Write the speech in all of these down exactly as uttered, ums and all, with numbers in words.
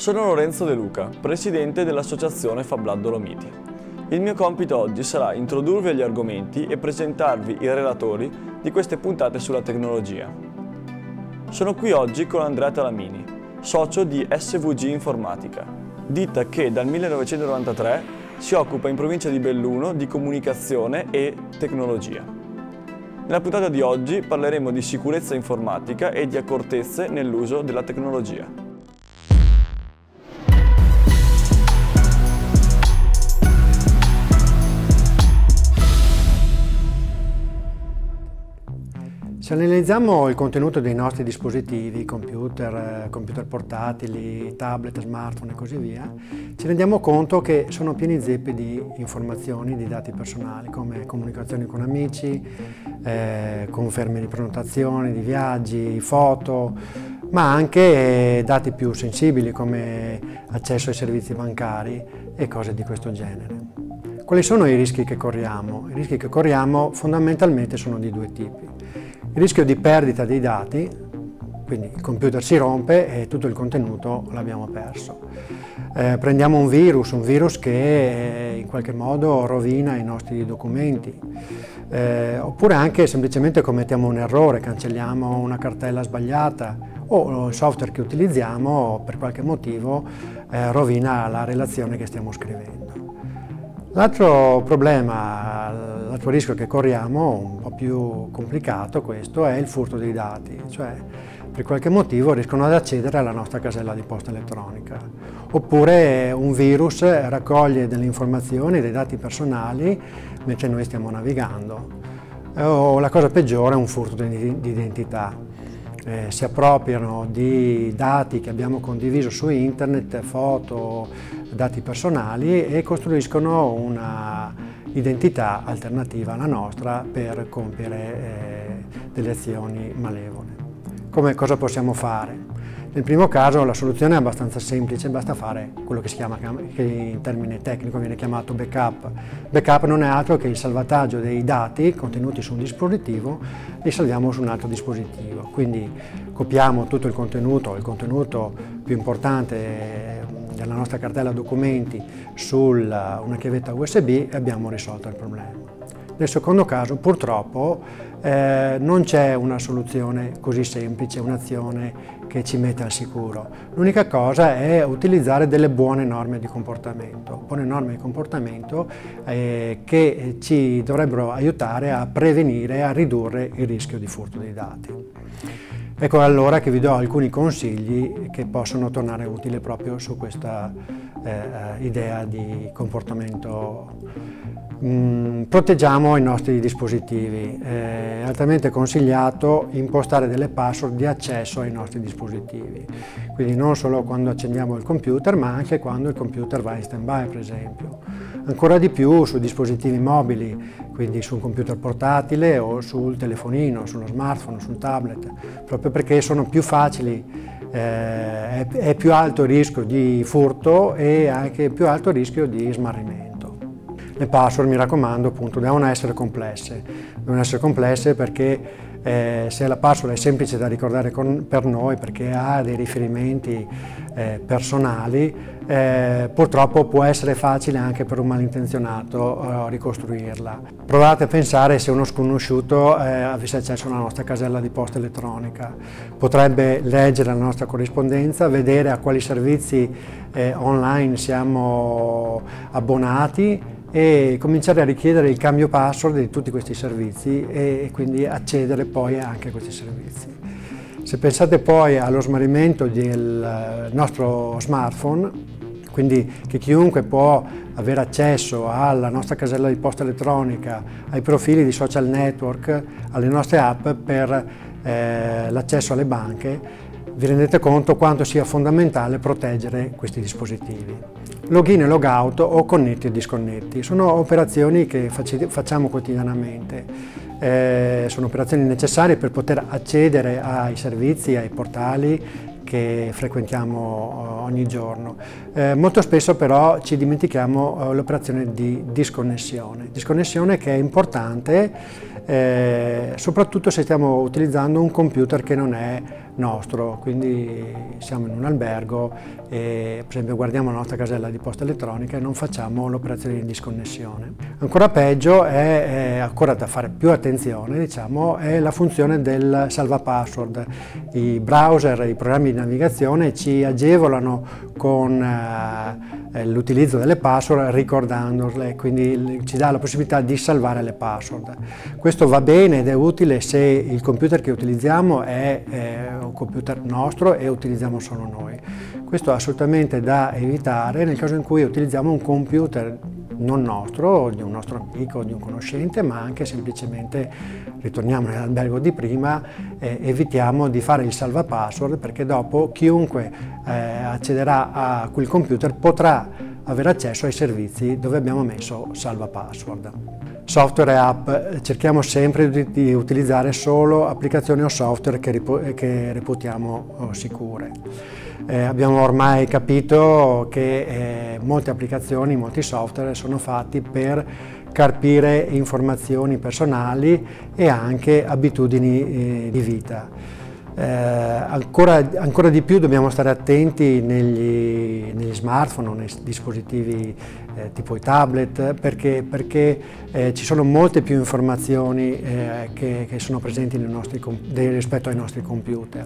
Sono Lorenzo De Luca, presidente dell'associazione FabLab Dolomiti. Il mio compito oggi sarà introdurvi agli argomenti e presentarvi i relatori di queste puntate sulla tecnologia. Sono qui oggi con Andrea Talamini, socio di S V G Informatica, ditta che dal millenovecentonovantatré si occupa in provincia di Belluno di comunicazione e tecnologia. Nella puntata di oggi parleremo di sicurezza informatica e di accortezze nell'uso della tecnologia. Se analizziamo il contenuto dei nostri dispositivi, computer, computer portatili, tablet, smartphone e così via, ci rendiamo conto che sono pieni zeppi di informazioni, di dati personali, come comunicazioni con amici, eh, conferme di prenotazioni, di viaggi, foto, ma anche eh, dati più sensibili come accesso ai servizi bancari e cose di questo genere. Quali sono i rischi che corriamo? I rischi che corriamo fondamentalmente sono di due tipi. Il rischio di perdita dei dati, quindi il computer si rompe e tutto il contenuto l'abbiamo perso. Eh, prendiamo un virus, un virus che eh, in qualche modo rovina i nostri documenti, eh, oppure anche semplicemente commettiamo un errore, cancelliamo una cartella sbagliata o il software che utilizziamo per qualche motivo eh, rovina la relazione che stiamo scrivendo. L'altro problema, l'altro rischio che corriamo, un po' più complicato questo, è il furto dei dati, cioè per qualche motivo riescono ad accedere alla nostra casella di posta elettronica, oppure un virus raccoglie delle informazioni, dei dati personali mentre noi stiamo navigando, o la cosa peggiore è un furto di identità. Eh, si appropriano di dati che abbiamo condiviso su internet, foto, dati personali e costruiscono una identità alternativa alla nostra per compiere eh, delle azioni malevole. Come cosa possiamo fare? Nel primo caso la soluzione è abbastanza semplice, basta fare quello che si chiama, che in termine tecnico viene chiamato backup. Backup non è altro che il salvataggio dei dati contenuti su un dispositivo, li salviamo su un altro dispositivo. Quindi copiamo tutto il contenuto, il contenuto più importante della nostra cartella documenti su una chiavetta U S B e abbiamo risolto il problema. Nel secondo caso, purtroppo, eh, non c'è una soluzione così semplice, un'azione che ci mette al sicuro. L'unica cosa è utilizzare delle buone norme di comportamento, buone norme di comportamento eh, che ci dovrebbero aiutare a prevenire, a ridurre il rischio di furto dei dati. Ecco allora che vi do alcuni consigli che possono tornare utili proprio su questa eh, idea di comportamento. Mm, proteggiamo i nostri dispositivi, è altamente consigliato impostare delle password di accesso ai nostri dispositivi, quindi non solo quando accendiamo il computer ma anche quando il computer va in stand-by per esempio. Ancora di più sui dispositivi mobili, quindi sul computer portatile o sul telefonino, sullo smartphone, sul tablet, proprio perché sono più facili, eh, è, è più alto il rischio di furto e anche più alto il rischio di smarrimento. Le password, mi raccomando, appunto, devono essere complesse, devono essere complesse perché eh, se la password è semplice da ricordare con, per noi perché ha dei riferimenti eh, personali, eh, purtroppo può essere facile anche per un malintenzionato eh, ricostruirla. Provate a pensare se uno sconosciuto eh, avesse accesso alla nostra casella di posta elettronica. Potrebbe leggere la nostra corrispondenza, vedere a quali servizi eh, online siamo abbonati e cominciare a richiedere il cambio password di tutti questi servizi e quindi accedere poi anche a questi servizi. Se pensate poi allo smarrimento del nostro smartphone, quindi che chiunque può avere accesso alla nostra casella di posta elettronica, ai profili di social network, alle nostre app per eh, l'accesso alle banche, vi rendete conto quanto sia fondamentale proteggere questi dispositivi. Login e logout o connetti e disconnetti sono operazioni che facciamo quotidianamente, eh, sono operazioni necessarie per poter accedere ai servizi, ai portali che frequentiamo ogni giorno. Eh, molto spesso però ci dimentichiamo eh, l'operazione di disconnessione, disconnessione che è importante eh, soprattutto se stiamo utilizzando un computer che non è nostro, quindi siamo in un albergo e per esempio guardiamo la nostra casella di posta elettronica e non facciamo l'operazione di disconnessione. Ancora peggio è, è ancora da fare più attenzione, diciamo, è la funzione del salva password. I browser, i programmi di navigazione ci agevolano con eh, l'utilizzo delle password ricordandole, quindi ci dà la possibilità di salvare le password. Questo va bene ed è utile se il computer che utilizziamo è, è un computer nostro e utilizziamo solo noi. Questo è assolutamente da evitare nel caso in cui utilizziamo un computer non nostro, di un nostro amico, di un conoscente, ma anche semplicemente ritorniamo nell'albergo di prima e evitiamo di fare il salva password, perché dopo chiunque eh, accederà a quel computer potrà avere accesso ai servizi dove abbiamo messo salva password. Software e app, cerchiamo sempre di, di utilizzare solo applicazioni o software che, che reputiamo sicure. Eh, abbiamo ormai capito che eh, molte applicazioni, molti software sono fatti per carpire informazioni personali e anche abitudini eh, di vita. Eh, ancora, ancora di più dobbiamo stare attenti negli, negli smartphone o nei dispositivi eh, tipo i tablet, perché, perché eh, ci sono molte più informazioni eh, che, che sono presenti nei nostri, rispetto ai nostri computer.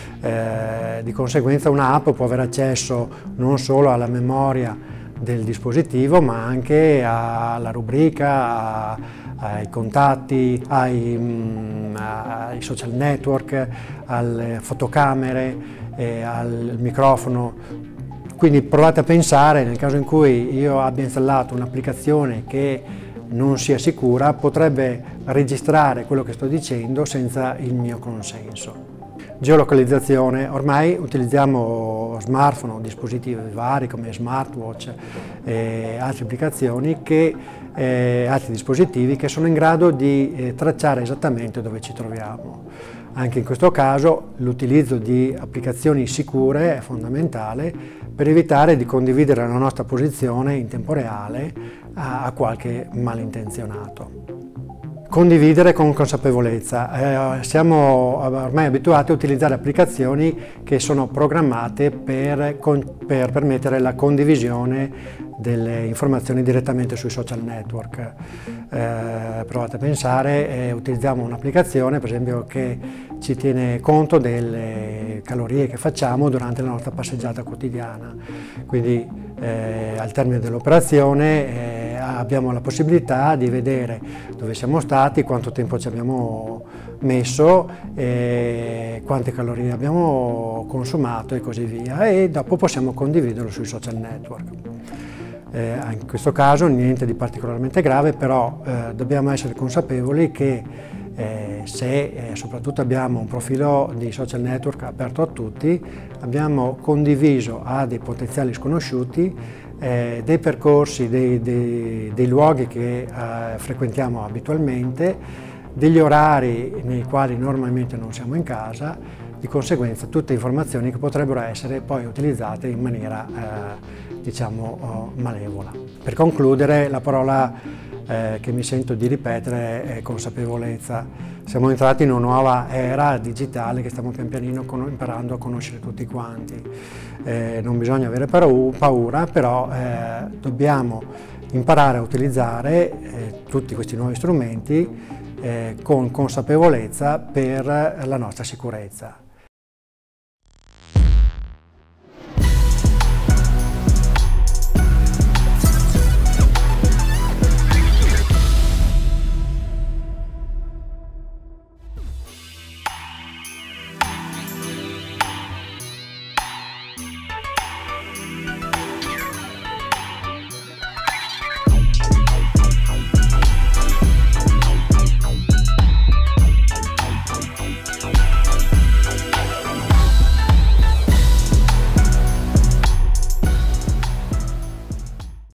Eh, di conseguenza un'app può avere accesso non solo alla memoria del dispositivo, ma anche alla rubrica, a, ai contatti, ai, mh, ai social network, alle fotocamere, eh, al microfono. Quindi provate a pensare, nel caso in cui io abbia installato un'applicazione che non sia sicura, potrebbe registrare quello che sto dicendo senza il mio consenso. Geolocalizzazione, ormai utilizziamo smartphone o dispositivi vari come smartwatch e altre applicazioni, che, eh, altri dispositivi che sono in grado di eh, tracciare esattamente dove ci troviamo. Anche in questo caso l'utilizzo di applicazioni sicure è fondamentale per evitare di condividere la nostra posizione in tempo reale a, a qualche malintenzionato. Condividere con consapevolezza. Eh, siamo ormai abituati a utilizzare applicazioni che sono programmate per, per permettere la condivisione delle informazioni direttamente sui social network. Eh, provate a pensare, eh, utilizziamo un'applicazione per esempio che ci tiene conto delle calorie che facciamo durante la nostra passeggiata quotidiana, quindi eh, al termine dell'operazione eh, abbiamo la possibilità di vedere dove siamo stati, quanto tempo ci abbiamo messo, eh, quante calorie abbiamo consumato e così via, e dopo possiamo condividerlo sui social network. Eh, in questo caso niente di particolarmente grave, però eh, dobbiamo essere consapevoli che eh, se eh, soprattutto abbiamo un profilo di social network aperto a tutti, abbiamo condiviso a dei potenziali sconosciuti eh, dei percorsi, dei, dei, dei luoghi che eh, frequentiamo abitualmente, degli orari nei quali normalmente non siamo in casa, di conseguenza tutte informazioni che potrebbero essere poi utilizzate in maniera eh, diciamo malevola. Per concludere, la parola eh, che mi sento di ripetere è consapevolezza. Siamo entrati in una nuova era digitale che stiamo pian pianino imparando a conoscere tutti quanti. Eh, non bisogna avere paura, però eh, dobbiamo imparare a utilizzare eh, tutti questi nuovi strumenti eh, con consapevolezza per la nostra sicurezza.